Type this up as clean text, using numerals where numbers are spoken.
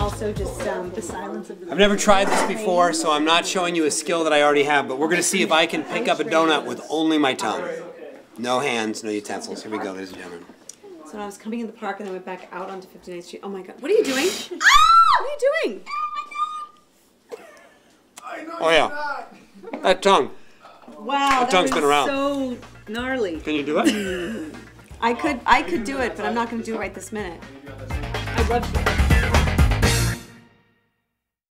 also just the silence of the... I've never tried this before, so I'm not showing you a skill that I already have, but we're going to see if I can pick up a donut with only my tongue. No hands, no utensils. Here we go, ladies and gentlemen. So I was coming in the park and I went back out onto 59th Street. Oh my God, what are you doing? Ah! What are you doing? Oh yeah, that tongue. Wow, tongue's been around. So gnarly. Can you do it? I could do it, but I'm not going to do it right this minute. I love you.